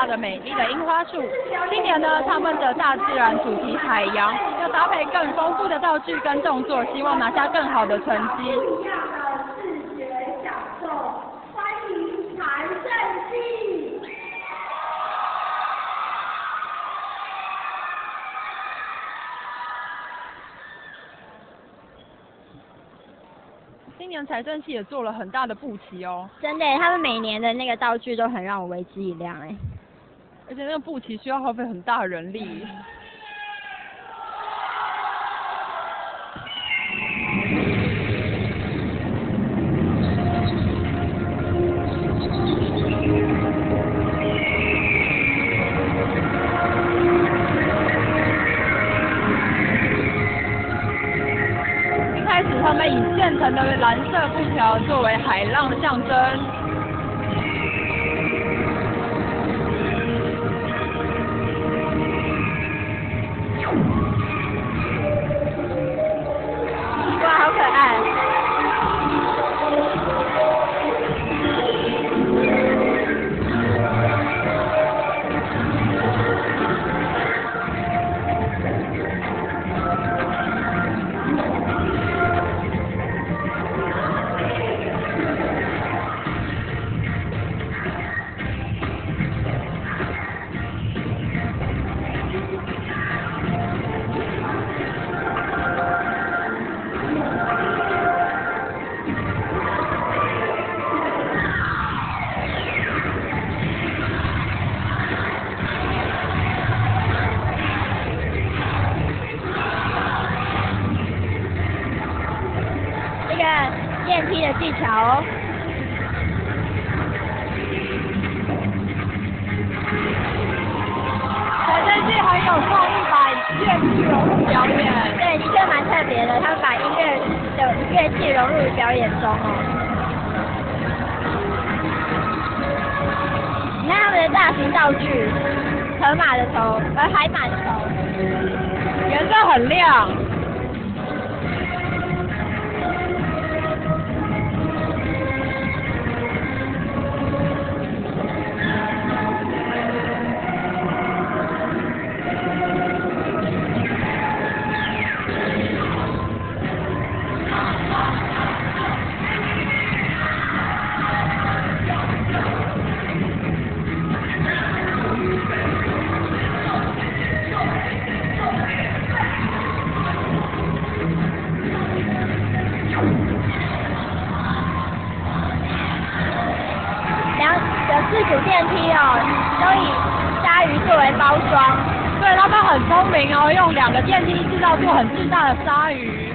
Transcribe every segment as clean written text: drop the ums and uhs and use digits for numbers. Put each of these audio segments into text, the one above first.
的美丽的樱花树。今年呢，他们的大自然主题海洋，要搭配更丰富的道具跟动作，希望拿下更好的成绩。 视觉享受，欢迎韩胜信。 今年财政系也做了很大的布旗哦， 真的，他们每年的那个道具都很让我为之一亮哎。 而且那个布旗需要耗费很大的人力。他们以现成的蓝色布条作为海浪的象征。 哇，好可爱！电梯的技巧哦。 财政系很有创意，把乐器融入表演。 对，的确蛮特别的，他们把音乐的乐器融入表演中哦。你看他们的大型道具，河马的头，海马的头， 颜色很亮。 4组电梯哦，都以鲨鱼作为包装。 对，他们很聪明哦，用2个电梯制造出很巨大的鲨鱼。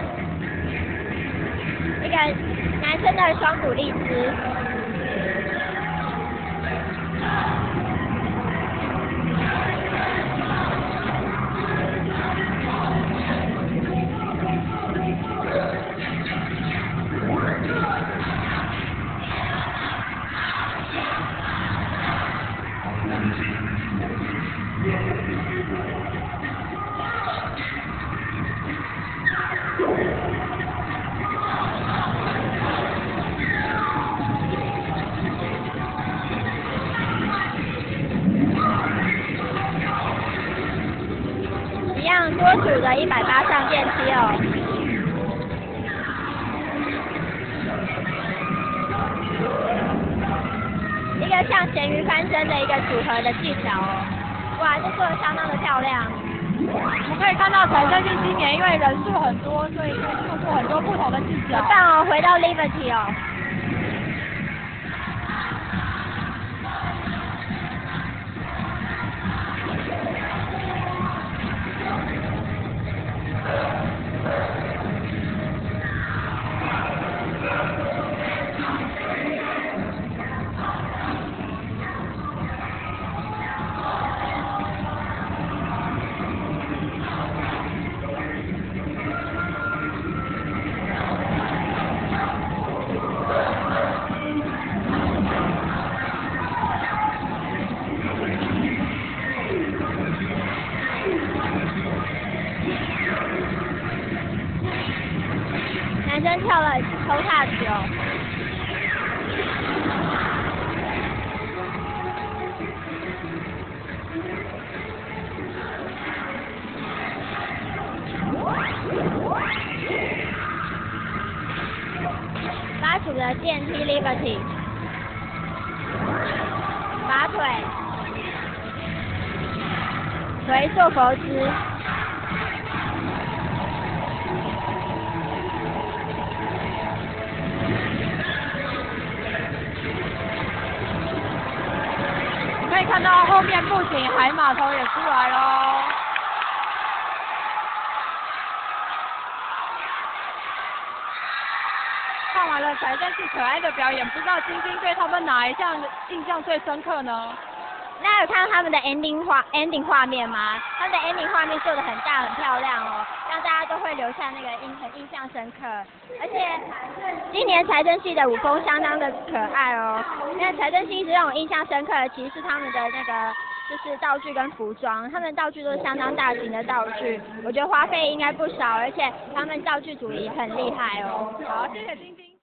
一个男生的双股荔枝。多组的180上电梯哦。一个像咸鱼翻身的一个组合的技巧哦。哇，这做的相当的漂亮。 我们可以看到财政系今年因为人数很多，所以可以做出很多不同的技巧。 很棒哦，回到 Liberty 哦。男生跳了头踏球， 组的电梯 Liberty， 拔腿，回做佛姿。 可以看到后面不仅海码头也出来喽。看完了财政系可爱的表演，不知道晶晶对他们哪一项印象最深刻呢？ 那有看到他们的 ending 画面吗？他们的 ending 画面做的很大很漂亮哦，让大家都会留下那个很印象深刻。而且今年财政系的舞风相当的可爱哦。那财政系一直让我印象深刻的其实是他们的那个就是道具跟服装，他们道具都是相当大型的道具，我觉得花费应该不少，而且他们道具组也很厉害哦。 好，谢谢晶晶。